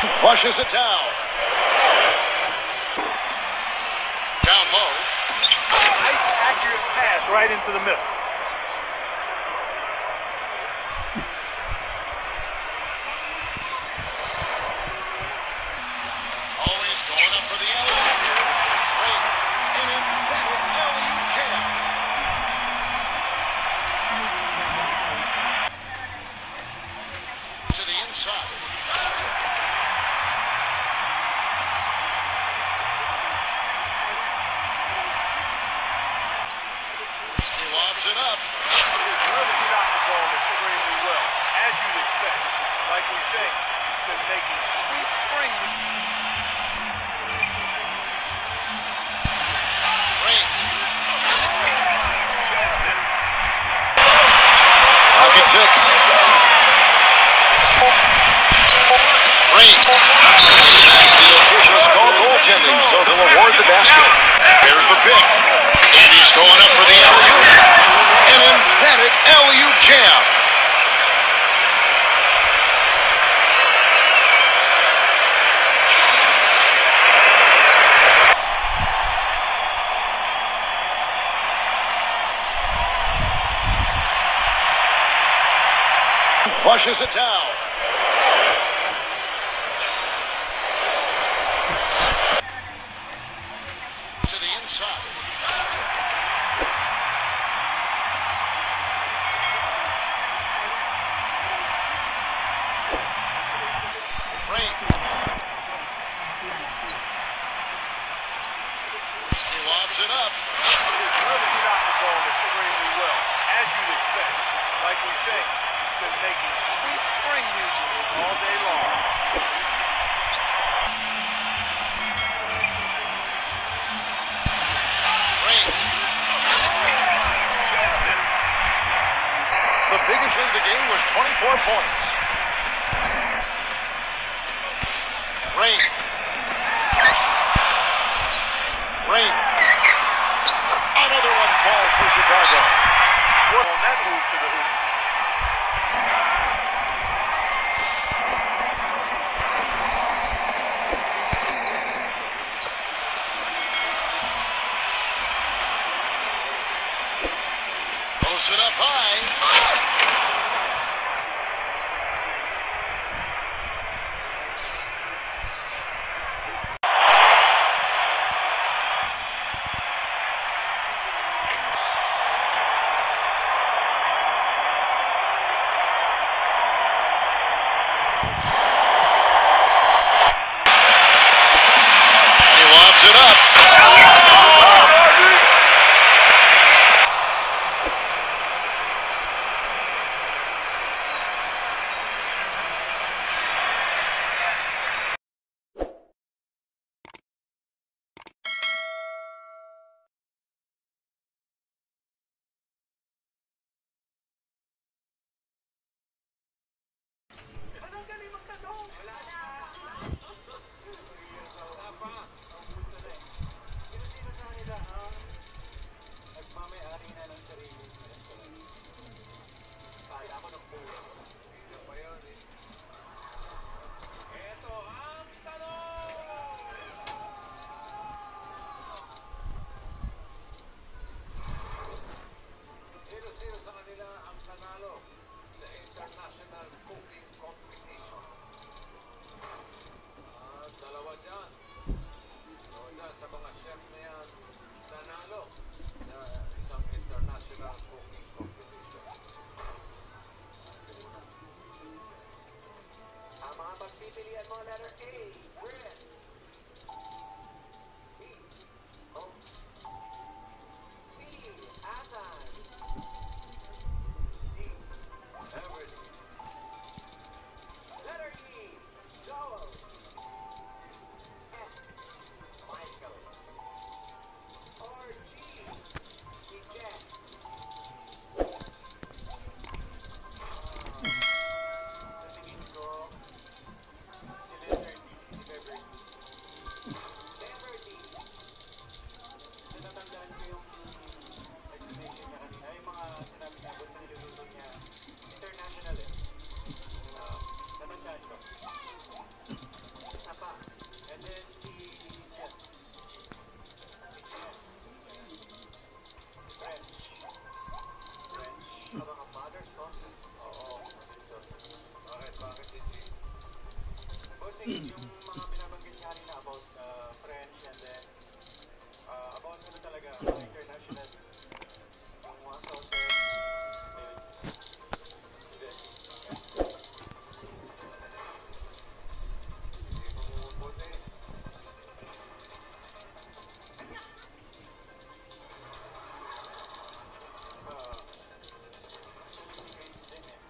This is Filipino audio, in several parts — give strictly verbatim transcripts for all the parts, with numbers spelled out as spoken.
Flushes it down. Down low. Nice accurate pass right into the middle. Always going up for the alley. Great. An emphatic alley-oop jam. To the inside. It up. He's really shot the ball extremely well, as you'd expect. Like we say, he's been making sweet spring. Great. Pocket six. Great. The officials call goaltending, so they'll award the basket. There's the pick. And he's going up for the alley-oop. An emphatic alley-oop jam. Flushes it down. To the inside. Great. He lobs it up. He's really shot the ball extremely well, as you'd expect. Like we say, he's been making sweet spring music all day long. Great. The biggest lead of the game was twenty-four points. Great. Great. Another one falls for Chicago. What on that move to the hoop? Throws it up high. He lobs it up. International Cooking Competition. Ah, dalawa dyan. Dalawa dyan sa mga chef na yan nanalo sa isang international cooking competition. Ang mga pagpipilian mo, letter A, Chris. B, Hope. C, Athan. D, Everett. Letter E, Joel. F, Michael. Or G, si Jeff. Ah, sa tingin ko, si letter D, si Beverly. kasi yung mga binabanggit nga rin na about uh, French and then uh, about ano talaga, uh, international, yung mga sauces, eh, yes. Hindi mo mabubuti. Uh, sumisigays din eh.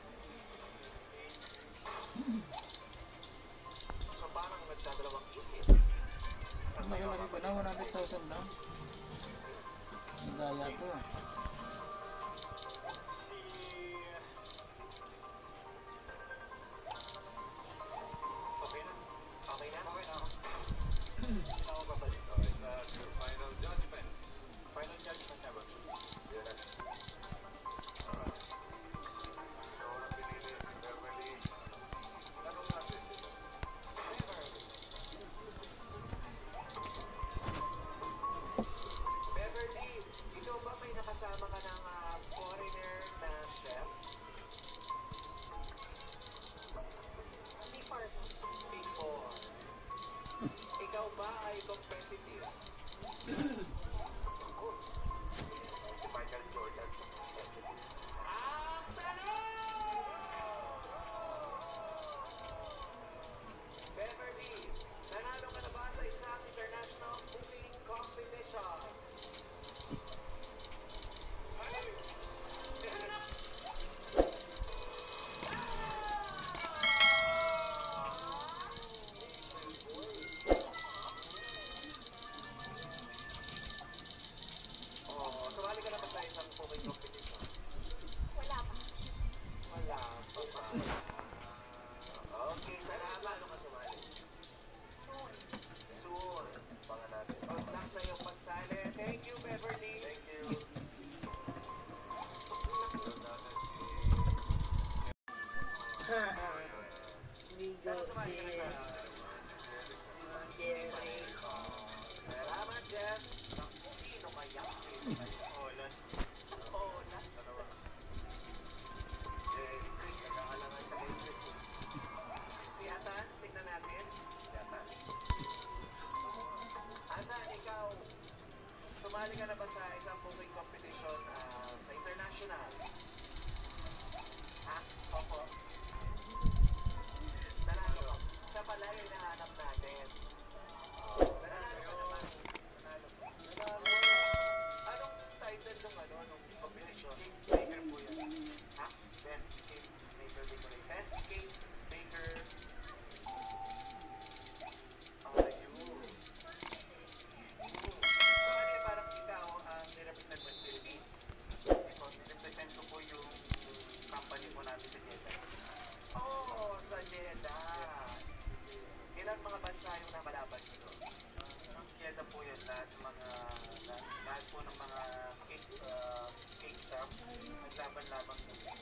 So parang nagdadalawang isip. Ang Malaki ngayon, pa na, one hundred thousand na. Ang daya ko. si... Okay na. Okay na? Okay na ako. Hindi na ako babalik. Oh, is that your final judgment? Final judgment na ba? Yes. Alright. Ikaw na pinili si Beverly. Tanong natin sila. Beverly. Beverly, ikaw ba may nakasama ka ng ah, foreigner na chef? Before. Before. Ikaw ba ay competitive? Good. Si Michael Jordan. Ang tanong! Beverly, nanalo ka na ba sa isang international cooking competition? Ay! Oh, sumali ka na ba sa isang cooking competition? Wala pa. Wala pa pa. Okay, salamat. Ano ka sumali? Soon. Soon. Pangan natin. Good luck sa iyong pagsali. Thank you, Beverly. Thank you. Bigo Sumali ka na sa... Jerry. Salamat, Jeff. Sino kaya? Oh, Lance. Oh, Lance. Eh, Chris, nag-aalangan ka kay Chris. Si Atan, tingnan natin. Si Atan. Atan, ikaw, sumali ka na ba sa isang cooking competition ah, sa international? Ha? Opo. Nanalo ka. Siya pala yung hinahanap natin. Nanalo ka naman. Nanalo. Nanalo. Anong title nung ano, nung competition? Best Cake Baker po yan. Ha? Best Cake Baker Bakery. Best Cake Baker. Ayun. So ano yung parang ikaw ang nirepresent mo sa Philippines? Ito, nirepresent ko po yung company po namin sa Jeddah. Oo, sa Jeddah. Ilang mga bansa yung namalaban nyo? Ang Jeddah po yun, lahat mga, lahat, lahat po ng mga cake, uh, cake shop, naglaban-laban po.